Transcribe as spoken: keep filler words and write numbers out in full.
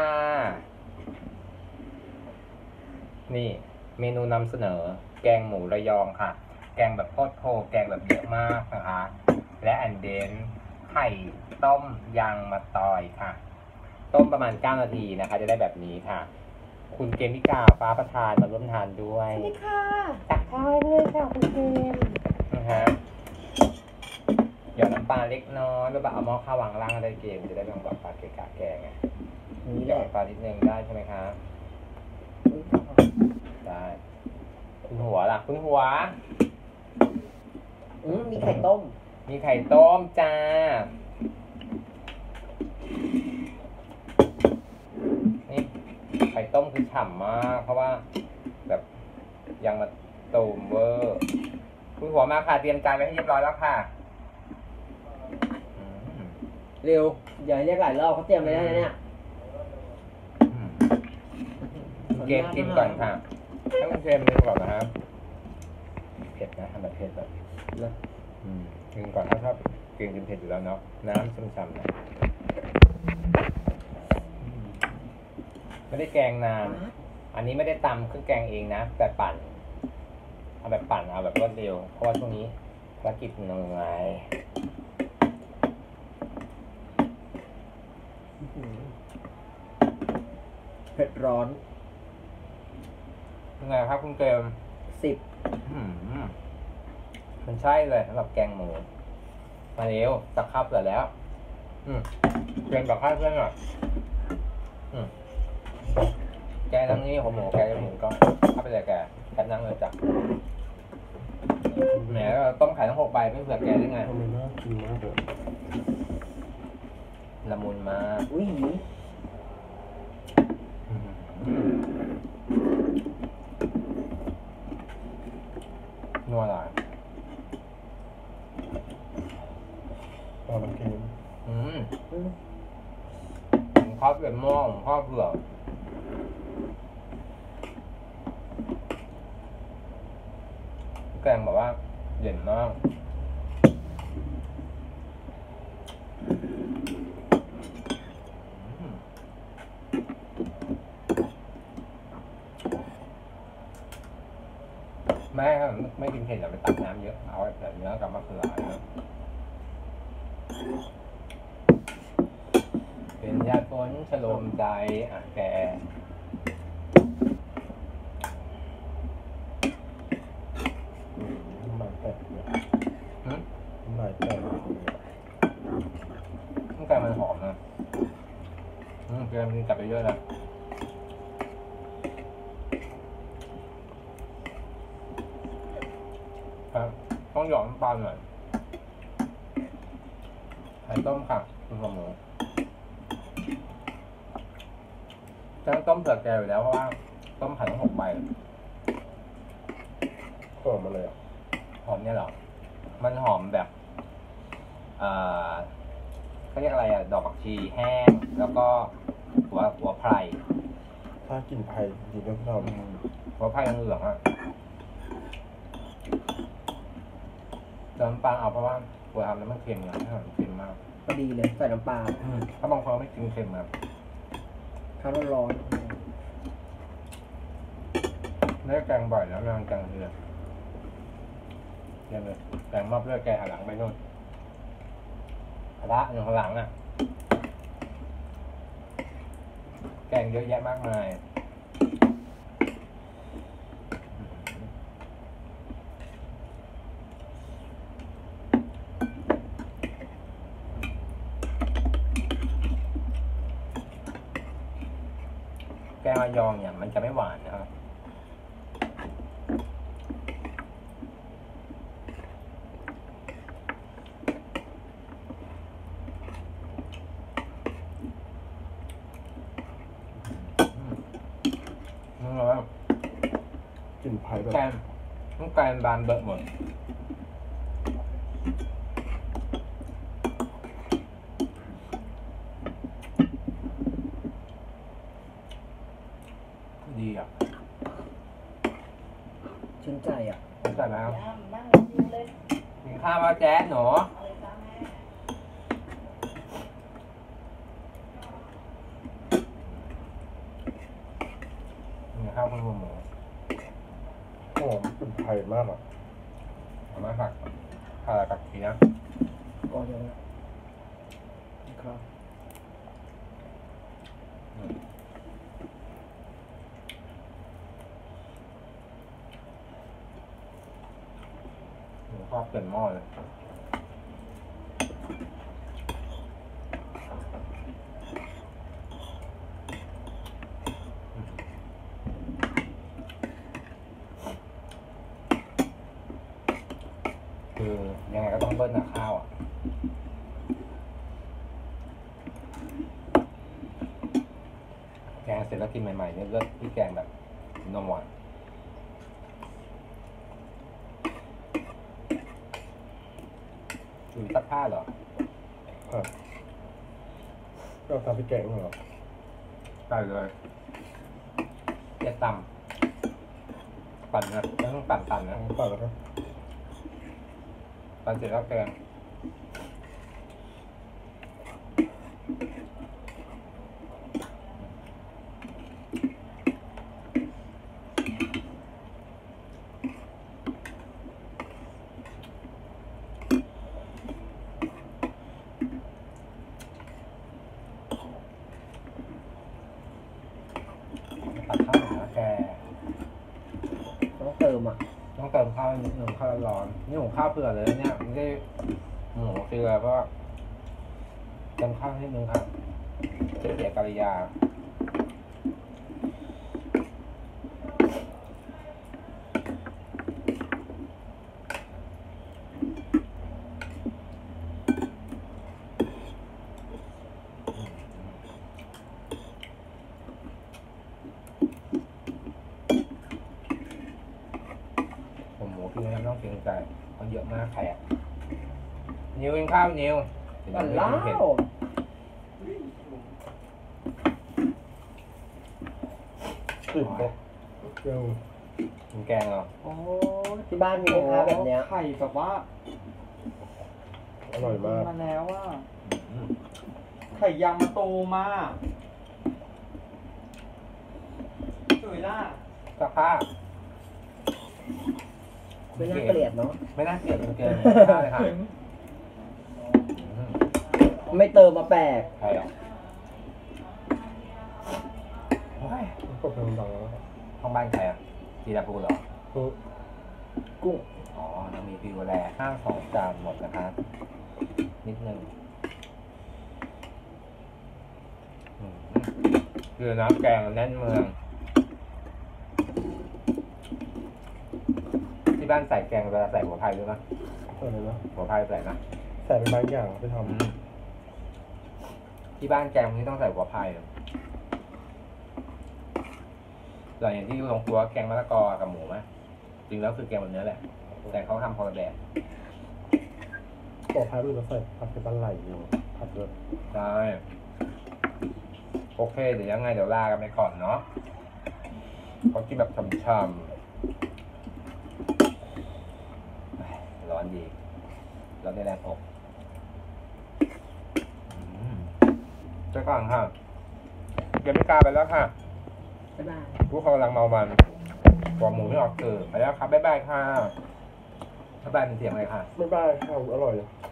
ค่ะนี่เมนูนำเสนอแกงหมูระยองค่ะแกงแบบโคตรโคแกงแบบเยอะมากนะคะและอันเดนไข่ต้มยางมะตอยค่ะต้มประมาณเก้านาทีนะคะจะได้แบบนี้ค่ะคุณเกมิกาฟ้าประทานมาร่วมทานด้วยสวัสดีค่ะตักข้าวให้ด้วยค่ะคุณเกมนะฮะเดี๋ยวน้ำปลาเล็กน้อยแล้วแบบเอาหม้อข้าววางล่างได้เกมจะได้ไม่ต้องแบบปลาเกะกะแกงไงนี่แหละปลานิดนึงได้ใช่ไหมคะได้คุณหัวล่ะคุณหัวอืมมีไข่ต้มมีไข่ต้มจ้านี่ไข่ต้มคือฉ่ำมากเพราะว่าแบบยังมาตูมเวอร์คุณหัวมาค่ะเตรียมจานไว้ให้เรียบร้อยแล้วค่ะเร็วอย่าเรียกหลายรอบเขาเตรียมไว้แล้วเนี่ยเกมกินก่อนค่ะให้คุณเกมกินก่อนนะครับเผ็ดนะทำแบบเผ็ดแบบแล้วกินก่อนถ้าชอบกินกินเผ็ดอยู่แล้วเนาะน้ำช่ำๆนะไม่ได้แกงนานอันนี้ไม่ได้ตำเครื่องแกงเองนะแต่ปั่นเอาแบบปั่นเอาแบบรวดเร็วเพราะว่าช่วงนี้ภารกิจเหนื่อยเผ็ดร้อนยังไงครับคุณเกมสิบมันใช่เลยสำหรับแกงหมูมาเร็วตักข้าวเสร็จแล้วอืมเกมตักข้าวเพื่อนหน่อยอืมแกนั่งนี่หัวหมูแกจะหมูก็ข้าวไปเลยแกแกนั่งเลยจ้ะแหมต้มไข่ทั้งหกใบไม่เผื่อแกได้ไงมันน่ากินมากเลยละมุนมากอุ้ยนัวหน่อยตอนมันเค็มอืมข้าวเปลือกหม้อข้าวเปลือกแกงแบบว่าเด่นมากแม่ครับไม่กินเผ็ดอย่าไปตักน้ำเยอะเอาแต่เนื้อกับมะเขือเป็นยาฝนฉโลมใจอ่ะแกน้ำลายแตกเนี่ยน้ำลายแตกต้องการมันหอมนะอืมเกลือมันกลับไปเยอะนะต้องหยอดน้ำปลาหน่อยไข่ต้มค่ะคุณหมูจะต้มเผือกแกอยู่แล้วเพราะว่าต้มไข่ทั้งหกใบหอมมาเลยอ่ะหอมเนี่ยหรอมันหอมแบบเอ่อเขาเรียกอะไรอ่ะดอกผักชีแห้งแล้วก็หัวหัวไพรถ้ากินไผ่ดีต้องทำหัวไพรเหลืองอ่ะเติมน้ำปลาเอาเพราะว่าตัวทำแล้วมันเค็มนะไม่หอมเค็มมากพอดีเลยใส่น้ำปลาถ้าบางคนไม่กินเค็มครับข้าวร้อนได้แกงบ่อยแล้วนางแกงเรือเยี่ยมเลยแกงมอบเลือดแกหันหลังไปนู่นพระอยู่ข้างหลังอ่ะแกงเยอะแยะมากมายแกงระยองเนี่ยมันจะไม่หวานนะครับนี่เหรอกินไผ่แบบแกงต้องแกงบานเบิดหมดดีอ่ะชื่นใจอ่ะชื่นใจไหมครับกินข้าวมาแจ๊ดหนูข้าวมันหมูหอมเป็นไทยมากอ่ะเอามาผักข้าวกับเคี้ยวก่อนเดี๋ยวนะครับหมูทอดเปลี่ยนหม้อเลยคือยังไงก็ต้องเบิ้ลนะข้าวอ่ะแกงเสร็จแล้วกินใหม่ๆเนี่ยเลือกที่แกงแบบนมหวานหรือซักผ้าเหรออ่ะก็ทำพี่แกงเหรอได้เลยเรียกตำปั่นนะไม่ต้องปั่นปั่นนะน้ำปั่นแล้วก็ปั่นเสร็จแล้วแกงตัดข้าวหน่อยนะแกต้องเติมอ่ะต้องเติมข้าวนิดนึงข้าวร้อนนี่ผมข้าวเผื่อเลยเนี่ยไม่ได้หมูเกลือเพราะว่าเติมข้าวนิดนึงครับจะเสียกริยาผมหมูพี่ไม่ต้องเกรงใจมันเยอะมากแขกนิวกินข้าวนิวปั่นแล้เห็นวกลิ่นก็เร็วกินแกงเหรอโอ้ยที่บ้านมีไหมคะแบบเนี้ยไข่แบบว่าอร่อยมากมาแล้วว่าอืมไข่ยางมะตูมมาสวยล่ะซักผ้าไม่น่าเกลียดเนาะไม่น่าเกลียดเกินข้าวเลยค่ะอืมไม่เติมมาแปลกใครอ่ะโอ้ยก็เป็นดังแล้วครับห้องบ้านใครอ่ะจีราพูเหรออืมกุ้งอ๋อยังมีฟิวแลข้าวสองจานหมดนะครับ นิดนึงอืมคือน้ำแกงแน่นเมือง ที่บ้านใส่แกงเวลาใส่หัวไผ่ด้วยนะอะไรนะหัวไผ่ใส่นะใส่เป็นบางอย่างไปทอืมที่บ้านแกงที่ต้องใส่หัวไผ่อะส่วนอย่างที่ลงครัวแกงมะละกอกับหมูไหมจริงแล้วคือแกงแบบนี้แหละ แต่เขาทำคนละแบบำบอกพายรูปแล้วใส่ผัดเป็นปลาไหลอยู่ผัดเลยได้ โอเค เดี๋ยวยังไงเดี๋ยวลากันไปก่อนเนาะเขากินแบบช่ำๆร้อนดี เราได้แรงอกอืมเจ้าก่อนค่ะเกมพิการไปแล้วค่ะบ๊ายบายผู้เขากำลังเมามันตัวหมูไม่ออกเกิดไปแล้วครับ บ๊ายบายค่ะ บ๊ายบายเป็นเสียงเลยค่ะไม่บ้าข้าวอร่อย